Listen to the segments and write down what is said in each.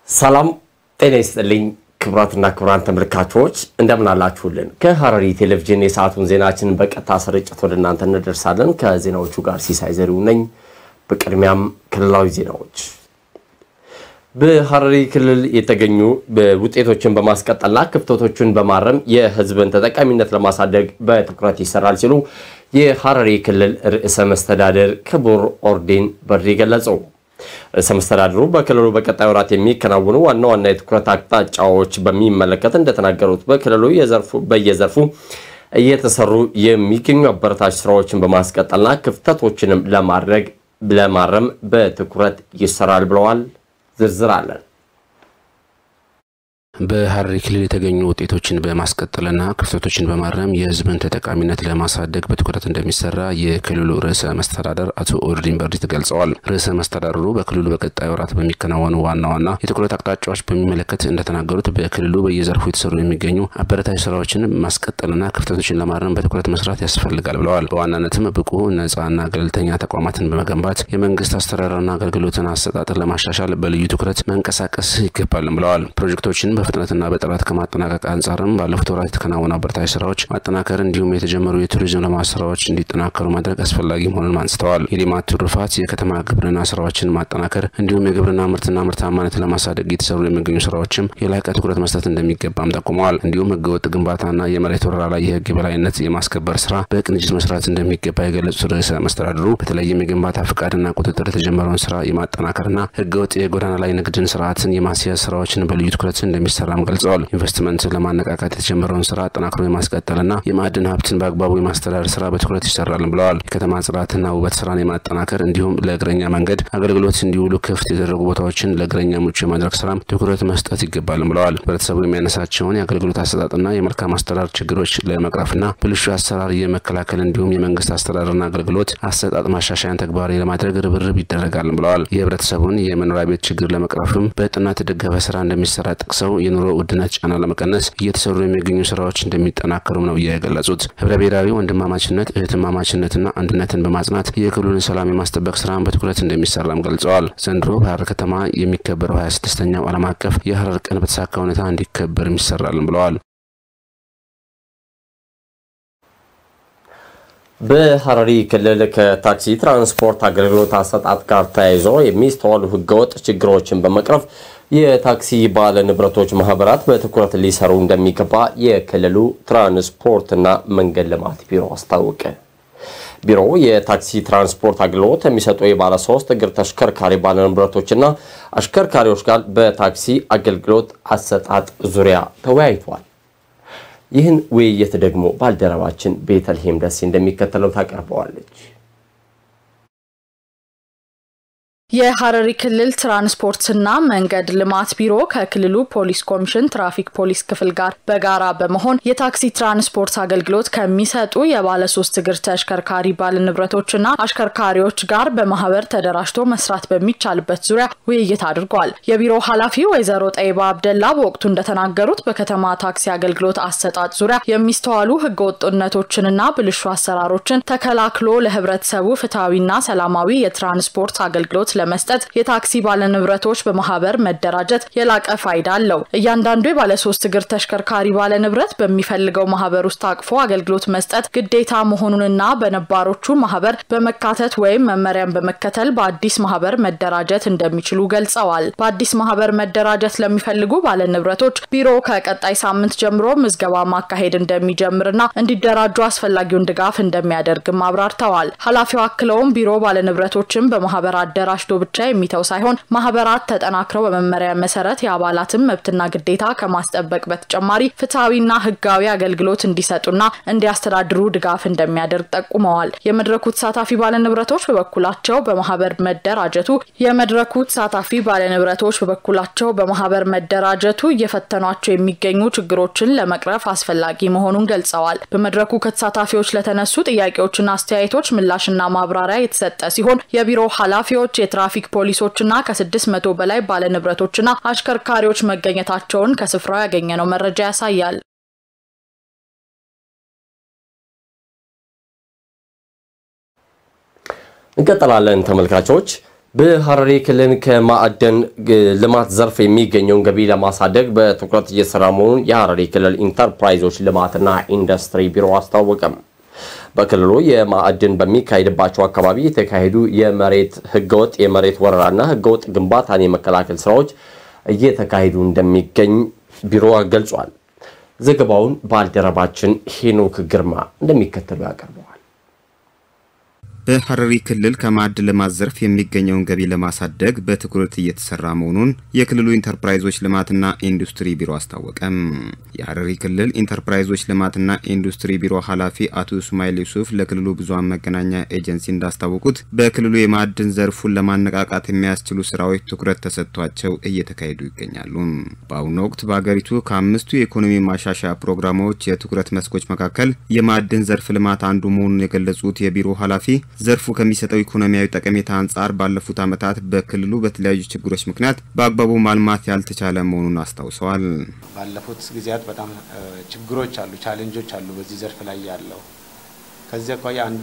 ሰላም ጤና ይስጥልኝ ክብራትና ክብራን ተመልካቾች እንደምን አላችሁልን ከሐረሪ ቴሌቪዥን የሰዓቱን ዜናችንን በቀጥታ ስርጭት ወደ እናንተ እንደርሳለን ከዜናዎቹ ጋር ሲሳይ ዘሪው ነኝ በቅድሚያም ክልላዊ ዜናዎች በሐረሪ ክልል የተገኙ ውጤቶችን በማስቀጠልና ክፍተቶችን በማረም የህዝብን ተጠቃሚነት ለማሳደግ በትኩረት ይሰራል ሲሉ የሐረሪ ክልል ርዕሰ መስተዳድር ክቡር ኦርዲን በድሪ ገለጹ ሰምስተዳድሩ በክልሉ በቀጣይ ወራት የሚከናወኑ ዋና የትኩረት አቅጣጫዎች በሚመለከት እንደተናገሩት በክልሉ በየዘርፉ እየተሰሩ የሚገኙ አበረታች ስራዎችን በማስቀጠልና ክፍተቶችንም ለማረም በትኩረት ይሰራል ብለዋል ዝርዝር አለን በሐረሪ ክልል የተገኙ ውጤቶችን በማስቀጠልና ክፍተቶችን በማረም የህዝብን ተጠቃሚነት ለማሳደግ በትኩረት እንደሚሰራ የክልሉ ርዕሰ መስተዳድር አቶ ኦርዲን በድሪ ተገልጸዋል ርዕሰ መስተዳድሩ በክልሉ በቀጣይ ወራት በሚከናወኑ ዋና የትኩረት አቅጣጫዎች በሚመለከት እንደተናገሩት በክልሉ በየዘርፉ የተሰሩ የሚገኙ አበረታች ስራዎችን ማስቀጠልና ክፍተቶችን ለማረም በትኩረት መስራት ያስፈልጋል ብለዋል በዋናነትም ብቁ ነፃና ገለልተኛ ተቋማትን በመገንባት የመንግስት አስተዳደርና አገልግሎትን አሰጣጥን ለማሻሻል በልዩ ትኩረት መንቀሳቀስ ይገባል ብለዋል ፕሮጀክቶችን በፍጥነትና በጥራት ከማጠናቀቅ አንፃርም ባለፉት ወራት የተከናወኑ አበረታች ስራዎች ማጠናከር እንዲሁም የተጀመሩ የቱሪዝም ልማት ስራዎች እንዲጠናከሩ ማድረግ አስፈላጊ መሆኑን አንስተዋል የልማት ትሩፋት የከተማ ግብርና ስራዎችን ማጠናከር እንዲሁም የግብርና ምርትና ምርታማነትን ለማሳደግ የተሰሩ የሚገኙ ስራዎችም የላቀ ትኩረት መስጠት እንደሚገባም ጠቁመዋል እንዲሁም ህገወጥ ግንባታና የመሬት ወረራ ላይ የህግ የበላይነት የማስከበር ስራ በቅንጅት መስራት እንደሚገባ የገለጹት ርዕሰ መስተዳድሩ በተለይም የግንባታ ፍቃድና ቁጥጥር የተጀመረውን ስራ የማጠናከርና ህገወጥ የጎዳና ላይ ንግድን ስርዓትን የማስያዝ ስራዎችን በልዩ ትኩረት እንደሚሰራም ገልጸዋል ኢንቨስትመንት ለማነቃቃት የተጀመረውን ስራ አጠናክሮ የማስቀጠልና የማዕድን ሀብትን በአግባቡ የማስተዳደር ስራ በትኩረት ይሰራል ብለዋል የከተማ ጽዳትና ውበት ስራን የማጠናከር እንዲሁም ለእግረኛ መንገድ አገልግሎት እንዲውሉ ክፍት የተደረጉ ቦታዎችን ለእግረኛ ምቹ የማድረግ ስራ ትኩረት መስጠት ይገባል ብለዋል ህብረተሰቡ የሚያነሳቸውን የአገልግሎት አሰጣጥና የመልካም አስተዳደር ችግሮች ለመቅረፍና ብልሹ አሰራር የመከላከል እንዲሁም የመንግስት አስተዳደርና አገልግሎት አሰጣጥ ማሻሻያን ተግባራዊ ለማድረግ ርብርብ ይደረጋል ብለዋል የህብረተሰቡን የመኖሪያ ቤት ችግር ለመቅረፍም በጥናት የተደገፈ ስራ እንደሚሰራ ጠቅሰው የኑሮ ውድነት ጫና ለመቀነስ እየተሰሩ የሚገኙ ስራዎች እንደሚጠናከሩ ነው የገለጹት ህብረ ብሔራዊ ወንድማማችነት እህትማማችነትና አንድነትን በማጽናት የክልሉን ሰላም የማስጠበቅ ስራን በትኩረት እንደሚሰራም ገልጸዋል ዘንድሮ በሐረር ከተማ የሚከበረው 26ኛው ዓለም አቀፍ የሐረር ቀን በተሳካ ሁኔታ እንዲከበር ይሰራል ብለዋል በሐረሪ ክልል ከታክሲ ትራንስፖርት አገልግሎት አሰጣጥ ጋር ተያይዞ የሚስተዋሉ ህገወጥ ችግሮችን በመቅረፍ የታክሲ ባለ ንብረቶች ማህበራት በትኩረት ሊሰሩ እንደሚገባ የክልሉ ትራንስፖርትና መንገድ ልማት ቢሮ አስታወቀ ቢሮው የታክሲ ትራንስፖርት አገልግሎት የሚሰጡ የባለ 3 እግር ተሽከርካሪ ባለ ንብረቶችና አሽከርካሪዎች ጋር በታክሲ አገልግሎት አሰጣጥ ዙሪያ ተወያይቷል ይህን ውይይት ደግሞ ባልደረባችን ቤተልሔም ደስ እንደሚከተለው ታቀርበዋለች የሐረሪ ክልል ትራንስፖርትና መንገድ ልማት ቢሮ ከክልሉ ፖሊስ ኮሚሽን ትራፊክ ፖሊስ ክፍል ጋር በጋራ በመሆን የታክሲ ትራንስፖርት አገልግሎት ከሚሰጡ የባለ 3 እግር ተሽከርካሪ ባለ ንብረቶችና አሽከርካሪዎች ጋር በማህበር ተደራጅቶ መስራት በሚቻልበት ዙሪያ ውይይት አድርጓል የቢሮው ኃላፊ ወይዘሮ ጠይባ አብደላ በወቅቱ እንደተናገሩት በከተማ ታክሲ አገልግሎት አሰጣጥ ዙሪያ የሚስተዋሉ ህገወጥነቶችንና ብልሹ አሰራሮችን ተከላክሎ ለህብረተሰቡ ፍትሃዊና ሰላማዊ የትራንስፖርት አገልግሎት ለመስጠት የታክሲ ባለ ንብረቶች በማህበር መደራጀት የላቀ ፋይዳ አለው እያንዳንዱ የባለ 3 እግር ተሽከርካሪ ባለ ንብረት በሚፈልገው ማህበር ውስጥ አቅፎ አገልግሎት መስጠት ግዴታ መሆኑንና በነባሮቹ ማህበር በመካተት ወይም መመሪያን በመከተል በአዲስ ማህበር መደራጀት እንደሚችሉ ገልጸዋል በአዲስ ማህበር መደራጀት ለሚፈልጉ ባለ ንብረቶች ቢሮ ከቀጣይ ሳምንት ጀምሮ ምዝገባ ማካሄድ እንደሚጀምርና እንዲደራጁ አስፈላጊውን ድጋፍ እንደሚያደርግም አብራርተዋል ኃላፊው አክለውም ቢሮ ባለ ንብረቶችን በማህበር አደራጅ ብቻ የሚተው ሳይሆን ማህበራት ተጠናክረው በመመሪያ መሰረት የአባላትን መብትና ግዴታ ከማስጠበቅ በተጨማሪ ፍትሃዊና ህጋዊ አገልግሎት እንዲሰጡና እንዲያስተዳድሩ ድጋፍ እንደሚያደርግ ጠቁመዋል የመድረኩ ተሳታፊ ባለ ንብረቶች በማህበር መደራጀቱ እየፈተኗቸው የሚገኙ ችግሮችን ለመቅረፍ አስፈላጊ መሆኑን ገልጸዋል በመድረኩ ከተሳታፊዎች ለተነሱ ጥያቄዎችና አስተያየቶች ምላሽና ማብራሪያ የተሰጠ ሲሆን የቢሮ ኃላፊዎች የትራፊክ ፖሊሶችና ከ600 በላይ ባለ ንብረቶችና አሽከርካሪዎች መገኘታቸውን ከስፍራው ያገኘነው መረጃ ያሳያል እንቀጥላለን ተመልካቾች በሐረሪ ክልል ከማዕድን ልማት ዘርፍ የሚገኘውን ገቢ ለማሳደግ በትኩረት እየሰራ መሆኑን የሐረሪ ክልል ኢንተርፕራይዞች ልማትና ኢንዱስትሪ ቢሮ አስታወቀም። በክልሉ የማዕድን በሚካሄድባቸው አካባቢ የተካሄዱ የመሬት ህገወጥ የመሬት ወረራና ህገወጥ ግንባታን የመከላከል ስራዎች እየተካሄዱ እንደሚገኝ ቢሮ ገልጿል። ዘገባውን ባልደረባችን ሄኖክ ግርማ እንደሚከተለው ያቀርባል። በሐረሪ ክልል ከማዕድን ልማት ዘርፍ የሚገኘውን ገቢ ለማሳደግ በትኩረት እየተሰራ መሆኑን የክልሉ ኢንተርፕራይዞች ልማትና ኢንዱስትሪ ቢሮ አስታወቀም። የሐረሪ ክልል ኢንተርፕራይዞች ልማትና ኢንዱስትሪ ቢሮ ኃላፊ አቶ እስማኤል ዩሱፍ ለክልሉ ብዙሃን መገናኛ ኤጀንሲ እንዳስታወቁት በክልሉ የማዕድን ዘርፉን ለማነቃቃት የሚያስችሉ ስራዎች ትኩረት ተሰጥቷቸው እየተካሄዱ ይገኛሉ። በአሁኑ ወቅት በአገሪቱ ከአምስቱ የኢኮኖሚ ማሻሻያ ፕሮግራሞች የትኩረት መስኮች መካከል የማዕድን ዘርፍ ልማት አንዱ መሆኑን የገለጹት የቢሮ ኃላፊ ዘርፉ ከሚሰጠው ኢኮኖሚያዊ ጠቀሜታ አንፃር ባለፉት ዓመታት በክልሉ በተለያዩ ችግሮች ምክንያት በአግባቡ ማልማት ያልተቻለ መሆኑን አስታውሰዋል። ባለፉት ጊዜያት በጣም ችግሮች አሉ፣ ቻሌንጆች አሉ በዚህ ዘርፍ ላይ ያለው። ከዚህ አኳያ አንዱ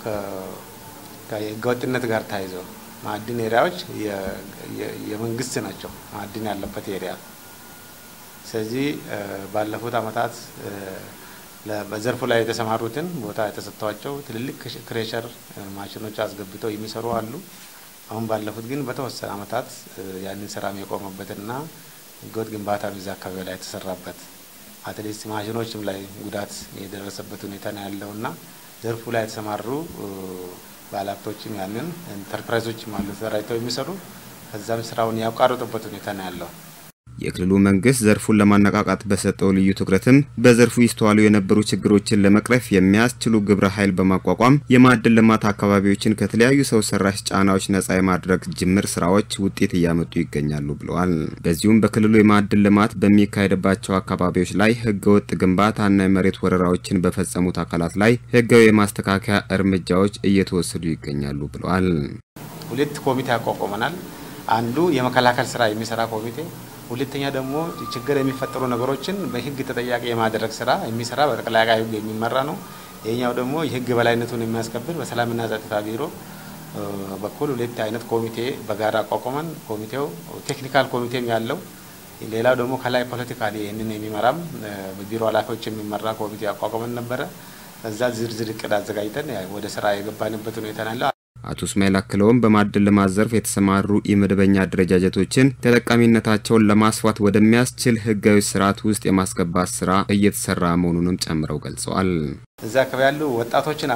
ከህገወጥነት ጋር ተያይዞ ማዕድን ኤሪያዎች የመንግስት ናቸው፣ ማዕድን ያለበት ኤሪያ። ስለዚህ ባለፉት ዓመታት በዘርፉ ላይ የተሰማሩትን ቦታ የተሰጣቸው ትልልቅ ክሬሸር ማሽኖች አስገብተው የሚሰሩ አሉ። አሁን ባለፉት ግን በተወሰነ ዓመታት ያንን ስራ የቆመበትና ህገወጥ ግንባታ በዛ አካባቢ ላይ የተሰራበት አትሊስት ማሽኖችም ላይ ጉዳት የደረሰበት ሁኔታ ነው ያለውና ዘርፉ ላይ የተሰማሩ ባለሀብቶችም ያንን ኢንተርፕራይዞችም አሉ ተደራጅተው የሚሰሩ ከዛም ስራውን ያቋረጡበት ሁኔታ ነው ያለው። የክልሉ መንግስት ዘርፉን ለማነቃቃት በሰጠው ልዩ ትኩረትም በዘርፉ ይስተዋሉ የነበሩ ችግሮችን ለመቅረፍ የሚያስችሉ ግብረ ኃይል በማቋቋም የማዕድን ልማት አካባቢዎችን ከተለያዩ ሰው ሰራሽ ጫናዎች ነፃ የማድረግ ጅምር ስራዎች ውጤት እያመጡ ይገኛሉ ብለዋል። በዚሁም በክልሉ የማዕድን ልማት በሚካሄድባቸው አካባቢዎች ላይ ህገወጥ ግንባታና የመሬት ወረራዎችን በፈጸሙት አካላት ላይ ህጋዊ የማስተካከያ እርምጃዎች እየተወሰዱ ይገኛሉ ብለዋል። ሁለት ኮሚቴ አቋቁመናል። አንዱ የመከላከል ስራ የሚሰራ ኮሚቴ፣ ሁለተኛ ደግሞ ችግር የሚፈጠሩ ነገሮችን በህግ ተጠያቂ የማድረግ ስራ የሚሰራ በጠቅላይ አቃቤ ህግ የሚመራ ነው። የኛው ደግሞ የህግ በላይነቱን የሚያስከብር በሰላምና ጸጥታ ቢሮ በኩል ሁለት አይነት ኮሚቴ በጋራ አቋቁመን ኮሚቴው ቴክኒካል ኮሚቴም ያለው ሌላው ደግሞ ከላይ ፖለቲካሊ ይሄንን የሚመራም በቢሮ ኃላፊዎች የሚመራ ኮሚቴ አቋቁመን ነበር። ከዛ ዝርዝር እቅድ አዘጋጅተን ወደ ስራ የገባንበት ሁኔታ ነው። አቶ እስማኤል አክለውም በማዕድን ልማት ዘርፍ የተሰማሩ የመደበኛ አደረጃጀቶችን ተጠቃሚነታቸውን ለማስፋት ወደሚያስችል ህጋዊ ስርዓት ውስጥ የማስገባት ስራ እየተሰራ መሆኑንም ጨምረው ገልጸዋል። እዛ አካባቢ ያሉ ወጣቶችን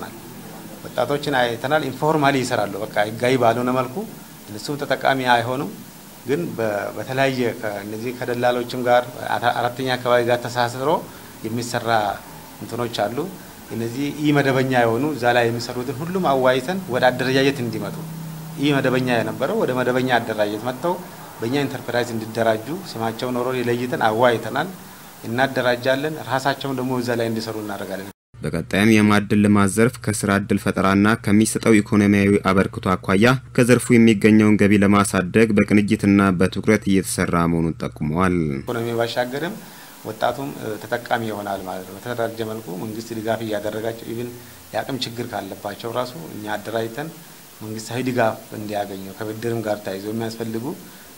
አይተናል። ኢንፎርማሊ ይሰራሉ። በቃ ህጋዊ ባልሆነ መልኩ እነሱም ተጠቃሚ አይሆኑም። ግን በተለያየ ከነዚህ ከደላሎችም ጋር አራተኛ አካባቢ ጋር ተሳስሮ የሚሰራ እንትኖች አሉ። እነዚህ ኢመደበኛ የሆኑ ዛላ የሚሰሩትን ሁሉም አዋይተን ወደ አደረጃጀት እንዲመጡ ኢመደበኛ የነበረው ወደ መደበኛ አደረጃጀት መጥተው በእኛ ኢንተርፕራይዝ እንዲደራጁ ስማቸውን ኖሮ ለይተን አዋይተናል፣ እናደራጃለን። ራሳቸውን ደግሞ ዛላ እንዲሰሩ እናደርጋለን። በቀጣይም የማዕድን ልማት ዘርፍ ከስራ ዕድል ፈጠራና ከሚሰጠው ኢኮኖሚያዊ አበርክቶ አኳያ ከዘርፉ የሚገኘውን ገቢ ለማሳደግ በቅንጅትና በትኩረት እየተሰራ መሆኑን ጠቁመዋል። ኢኮኖሚ ባሻገርም ወጣቱም ተጠቃሚ ይሆናል ማለት ነው። በተደራጀ መልኩ መንግስት ድጋፍ እያደረጋቸው ኢቭን ያቅም ችግር ካለባቸው ራሱ እኛ አደራጅተን መንግስታዊ ድጋፍ እንዲያገኙ ከብድርም ጋር ተያይዞ የሚያስፈልጉ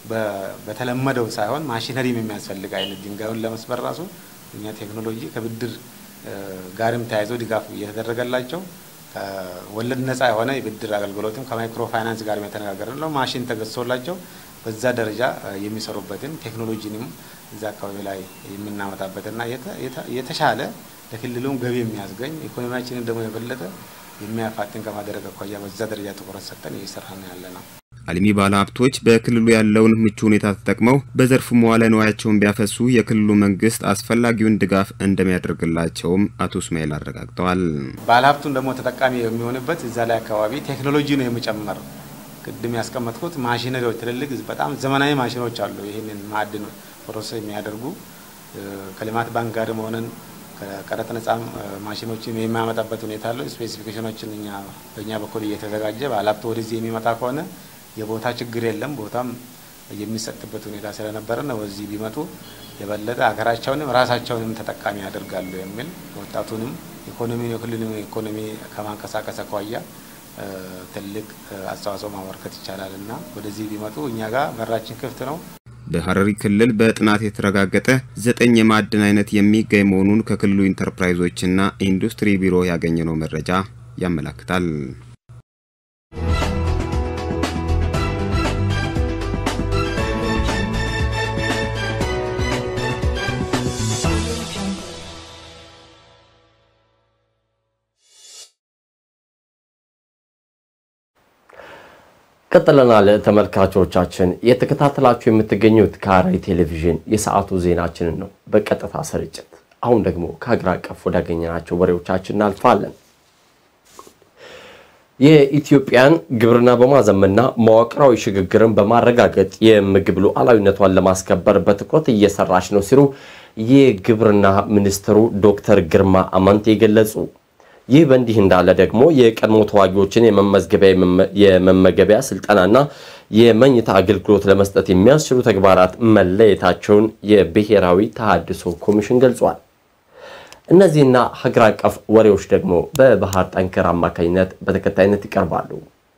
በተለመደው ሳይሆን ማሽነሪም የሚያስፈልግ አይነት ድንጋዩን ለመስበር ራሱ እኛ ቴክኖሎጂ ከብድር ጋርም ተያይዞ ድጋፍ እየተደረገላቸው ወለድ ነፃ የሆነ የብድር አገልግሎትም ከማይክሮ ፋይናንስ ጋር የተነጋገርን ነው። ማሽን ተገዝቶላቸው በዛ ደረጃ የሚሰሩበትን ቴክኖሎጂንም እዛ አካባቢ ላይ የምናመጣበትና የተሻለ ለክልሉም ገቢ የሚያስገኝ ኢኮኖሚያችንን ደግሞ የበለጠ የሚያፋጥን ከማድረግ አኳያ በዛ ደረጃ ትኩረት ሰጥተን እየሰራን ያለነው። አልሚ ባለሀብቶች በክልሉ ያለውን ምቹ ሁኔታ ተጠቅመው በዘርፉ መዋለ ንዋያቸውን ቢያፈሱ የክልሉ መንግስት አስፈላጊውን ድጋፍ እንደሚያደርግላቸውም አቶ እስማኤል አረጋግጠዋል። ባለሀብቱን ደግሞ ተጠቃሚ የሚሆንበት እዛ ላይ አካባቢ ቴክኖሎጂ ነው የሚጨመር። ቅድም ያስቀመጥኩት ማሽነሪዎች ትልልቅ በጣም ዘመናዊ ማሽኖች አሉ። ይሄንን ማዕድን ፕሮሰስ የሚያደርጉ ከልማት ባንክ ጋር ሆነን ከቀረጥ ነፃ ማሽኖችን የሚያመጣበት ሁኔታ አለ። ስፔሲፊኬሽኖችን በእኛ በኩል እየተዘጋጀ ባለሀብቱ ወደዚህ የሚመጣ ከሆነ የቦታ ችግር የለም፣ ቦታም የሚሰጥበት ሁኔታ ስለነበረ ነው ወደዚህ ቢመጡ የበለጠ ሀገራቸውንም ራሳቸውንም ተጠቃሚ ያደርጋሉ የሚል ወጣቱንም ኢኮኖሚ የክልሉን ኢኮኖሚ ከማንቀሳቀስ አኳያ ትልቅ አስተዋጽኦ ማበርከት ይቻላልና ወደዚህ ቢመጡ እኛ ጋር በራችን ክፍት ነው። በሐረሪ ክልል በጥናት የተረጋገጠ 9 የማዕድን አይነት የሚገኝ መሆኑን ከክልሉ ኢንተርፕራይዞችና ኢንዱስትሪ ቢሮ ያገኘነው መረጃ ያመለክታል። ቀጥለናል ተመልካቾቻችን የተከታተላችሁ የምትገኙት ከሐረሪ ቴሌቪዥን የሰዓቱ ዜናችንን ነው በቀጥታ ስርጭት። አሁን ደግሞ ከሀገር አቀፍ ወዳገኘናቸው ወሬዎቻችን እናልፋለን። የኢትዮጵያን ግብርና በማዘመንና መዋቅራዊ ሽግግርን በማረጋገጥ የምግብ ሉዓላዊነቷን ለማስከበር በትኩረት እየሰራች ነው ሲሉ የግብርና ሚኒስትሩ ዶክተር ግርማ አመንቴ ገለጹ። ይህ በእንዲህ እንዳለ ደግሞ የቀድሞ ተዋጊዎችን የመመገቢያ ስልጠናና የመኝታ አገልግሎት ለመስጠት የሚያስችሉ ተግባራት መለየታቸውን የብሔራዊ ተሃድሶ ኮሚሽን ገልጿል። እነዚህና ሀገር አቀፍ ወሬዎች ደግሞ በባህር ጠንከር አማካኝነት በተከታይነት ይቀርባሉ።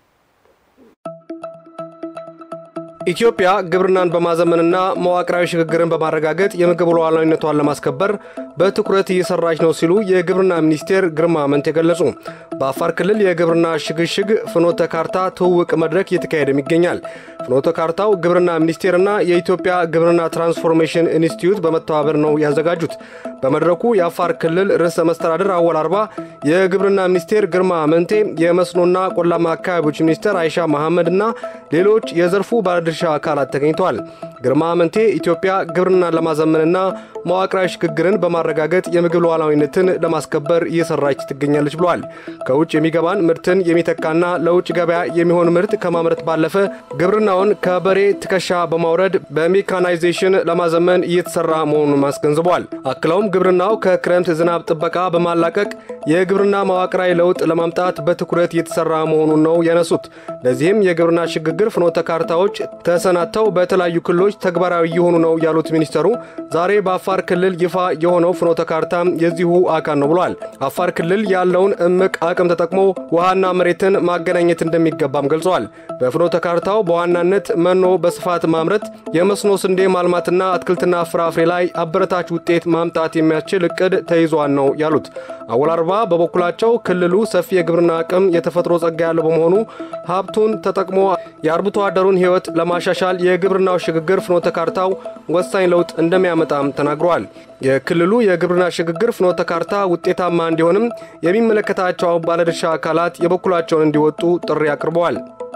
ኢትዮጵያ ግብርናን በማዘመንና መዋቅራዊ ሽግግርን በማረጋገጥ የምግብ ሉዓላዊነቷን ለማስከበር በትኩረት እየሰራች ነው ሲሉ የግብርና ሚኒስቴር ግርማ አመንቴ ገለጹ። በአፋር ክልል የግብርና ሽግሽግ ፍኖተ ካርታ ትውውቅ መድረክ እየተካሄደ ይገኛል። ፍኖተ ካርታው ግብርና ሚኒስቴርና የኢትዮጵያ ግብርና ትራንስፎርሜሽን ኢንስቲትዩት በመተባበር ነው ያዘጋጁት። በመድረኩ የአፋር ክልል ርዕሰ መስተዳድር አወል አርባ፣ የግብርና ሚኒስቴር ግርማ አመንቴ፣ የመስኖና ቆላማ አካባቢዎች ሚኒስትር አይሻ መሐመድና ሌሎች የዘርፉ ባለድርሻ አካላት ተገኝተዋል። ግርማ አመንቴ ኢትዮጵያ ግብርናን ለማዘመንና መዋቅራዊ ሽግግርን በማረጋገጥ የምግብ ሉዓላዊነትን ለማስከበር እየሰራች ትገኛለች ብለዋል። ከውጭ የሚገባን ምርትን የሚተካና ለውጭ ገበያ የሚሆን ምርት ከማምረት ባለፈ ግብርናውን ከበሬ ትከሻ በማውረድ በሜካናይዜሽን ለማዘመን እየተሰራ መሆኑን አስገንዝበዋል። አክለውም ግብርናው ከክረምት ዝናብ ጥበቃ በማላቀቅ የግብርና መዋቅራዊ ለውጥ ለማምጣት በትኩረት እየተሰራ መሆኑን ነው ያነሱት። ለዚህም የግብርና ሽግግር ፍኖተ ካርታዎች ተሰናድተው በተለያዩ ክልሎች ተግባራዊ የሆኑ ነው ያሉት ሚኒስተሩ ዛሬ በአፋር ክልል ይፋ የሆነው ፍኖተ ካርታ የዚሁ አካል ነው ብለዋል። አፋር ክልል ያለውን እምቅ አቅም ተጠቅሞ ውሃና መሬትን ማገናኘት እንደሚገባም ገልጸዋል። በፍኖተ ካርታው በዋናነት መኖ በስፋት ማምረት፣ የመስኖ ስንዴ ማልማትና አትክልትና ፍራፍሬ ላይ አበረታች ውጤት ማምጣት የሚያስችል እቅድ ተይዟል ነው ያሉት። አወል አርባ በበኩላቸው ክልሉ ሰፊ የግብርና አቅም የተፈጥሮ ጸጋ ያለው በመሆኑ ሀብቱን ተጠቅሞ የአርብቶ አደሩን ሕይወት ለማሻሻል የግብርናው ሽግግር ፍኖተ ካርታው ወሳኝ ለውጥ እንደሚያመጣም ተናግረዋል። የክልሉ የግብርና ሽግግር ፍኖተ ካርታ ውጤታማ እንዲሆንም የሚመለከታቸው ባለድርሻ አካላት የበኩላቸውን እንዲወጡ ጥሪ አቅርበዋል።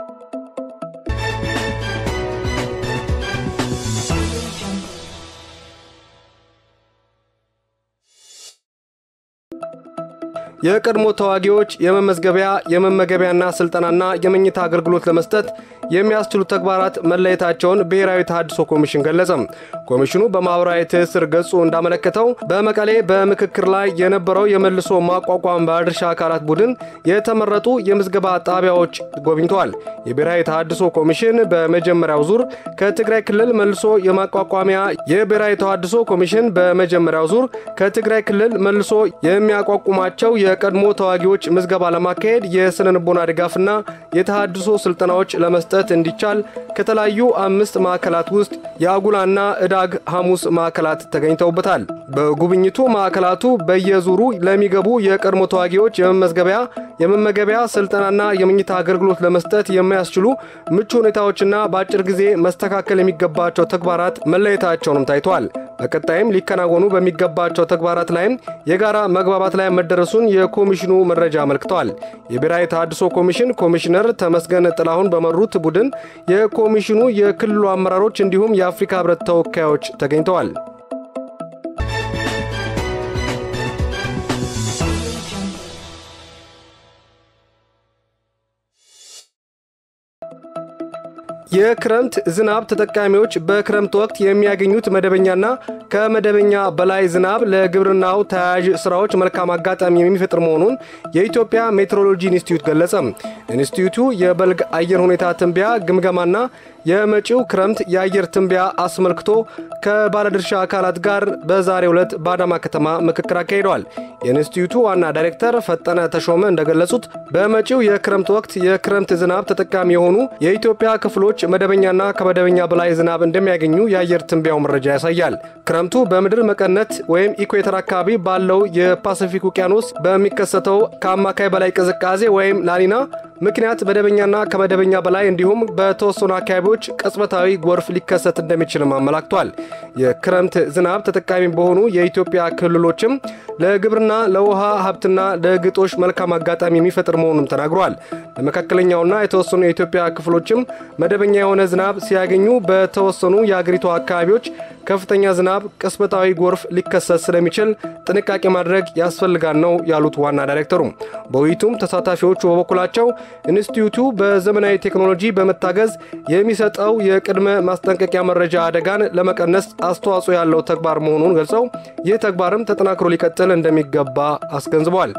የቀድሞ ተዋጊዎች የመመገቢያና ስልጠናና የመኝታ አገልግሎት ለመስጠት የሚያስችሉ ተግባራት መለየታቸውን ብሔራዊ ተሃድሶ ኮሚሽን ገለጸ። ኮሚሽኑ በማህበራዊ ትስስር ገጹ እንዳመለከተው በመቀሌ በምክክር ላይ የነበረው የመልሶ ማቋቋም ባለድርሻ አካላት ቡድን የተመረጡ የምዝገባ ጣቢያዎች ጎብኝተዋል። የብሔራዊ ተሃድሶ ኮሚሽን በመጀመሪያው ዙር ከትግራይ ክልል መልሶ የማቋቋሚያ የብሔራዊ ተሃድሶ ኮሚሽን በመጀመሪያው ዙር ከትግራይ ክልል መልሶ የሚያቋቁማቸው የቀድሞ ተዋጊዎች ምዝገባ ለማካሄድ የስነልቦና ድጋፍና የተሃድሶ ስልጠናዎች ለመስጠት እንዲቻል ከተለያዩ 5 ማዕከላት ውስጥ የአጉላና እዳግ ሐሙስ ማዕከላት ተገኝተውበታል። በጉብኝቱ ማዕከላቱ በየዙሩ ለሚገቡ የቀድሞ ተዋጊዎች የመመገቢያ ስልጠናና የመኝታ አገልግሎት ለመስጠት የሚያስችሉ ምቹ ሁኔታዎችና በአጭር ጊዜ መስተካከል የሚገባቸው ተግባራት መለየታቸውንም ታይቷል። በቀጣይም ሊከናወኑ በሚገባቸው ተግባራት ላይም የጋራ መግባባት ላይ መደረሱን የኮሚሽኑ መረጃ አመልክቷል። የብሔራዊ ተሃድሶ ኮሚሽን ኮሚሽነር ተመስገን ጥላሁን በመሩት ቡድን የኮሚሽኑ የክልሉ አመራሮች እንዲሁም የአፍሪካ ህብረት ተወካዮች ተገኝተዋል። የክረምት ዝናብ ተጠቃሚዎች በክረምት ወቅት የሚያገኙት መደበኛና ከመደበኛ በላይ ዝናብ ለግብርናው ተያያዥ ስራዎች መልካም አጋጣሚ የሚፈጥር መሆኑን የኢትዮጵያ ሜትሮሎጂ ኢንስቲትዩት ገለጸ። ኢንስቲትዩቱ የበልግ አየር ሁኔታ ትንበያ ግምገማና የመጪው ክረምት የአየር ትንበያ አስመልክቶ ከባለድርሻ አካላት ጋር በዛሬው ዕለት በአዳማ ከተማ ምክክር አካሂደዋል። የኢንስቲትዩቱ ዋና ዳይሬክተር ፈጠነ ተሾመ እንደገለጹት በመጪው የክረምት ወቅት የክረምት ዝናብ ተጠቃሚ የሆኑ የኢትዮጵያ ክፍሎች መደበኛና ከመደበኛ በላይ ዝናብ እንደሚያገኙ የአየር ትንበያው መረጃ ያሳያል። ክረምቱ በምድር መቀነት ወይም ኢኩዌተር አካባቢ ባለው የፓሲፊክ ውቅያኖስ በሚከሰተው ከአማካይ በላይ ቅዝቃዜ ወይም ላኒና ምክንያት መደበኛና ከመደበኛ በላይ እንዲሁም በተወሰኑ አካባቢዎች ቅጽበታዊ ጎርፍ ሊከሰት እንደሚችል አመላክቷል። የክረምት ዝናብ ተጠቃሚ በሆኑ የኢትዮጵያ ክልሎችም ለግብርና፣ ለውሃ ሀብትና ለግጦሽ መልካም አጋጣሚ የሚፈጥር መሆኑን ተናግሯል። ለመካከለኛውና የተወሰኑ የኢትዮጵያ ክፍሎችም መደበኛ የሆነ ዝናብ ሲያገኙ በተወሰኑ የአገሪቱ አካባቢዎች ከፍተኛ ዝናብ፣ ቅጽበታዊ ጎርፍ ሊከሰት ስለሚችል ጥንቃቄ ማድረግ ያስፈልጋል ነው ያሉት ዋና ዳይሬክተሩ። በውይይቱም ተሳታፊዎቹ በበኩላቸው ኢንስቲትዩቱ በዘመናዊ ቴክኖሎጂ በመታገዝ የሚሰጠው የቅድመ ማስጠንቀቂያ መረጃ አደጋን ለመቀነስ አስተዋጽኦ ያለው ተግባር መሆኑን ገልጸው ይህ ተግባርም ተጠናክሮ ሊቀጥል እንደሚገባ አስገንዝበዋል።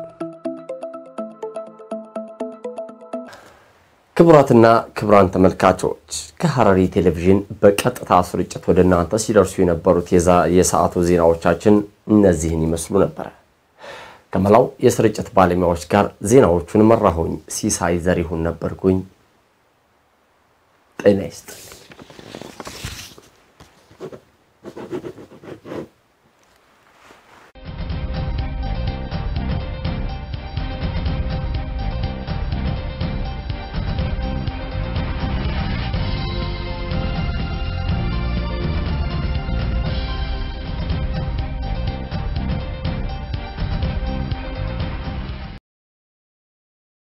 ክቡራትና ክቡራን ተመልካቾች ከሐረሪ ቴሌቪዥን በቀጥታ ስርጭት ወደ እናንተ ሲደርሱ የነበሩት የሰዓቱ ዜናዎቻችን እነዚህን ይመስሉ ነበር። ከመላው የስርጭት ባለሙያዎች ጋር ዜናዎቹን መራሁኝ። ሲሳይ ዘሪሁን ነበርኩኝ። ጤና ይስጥልኝ።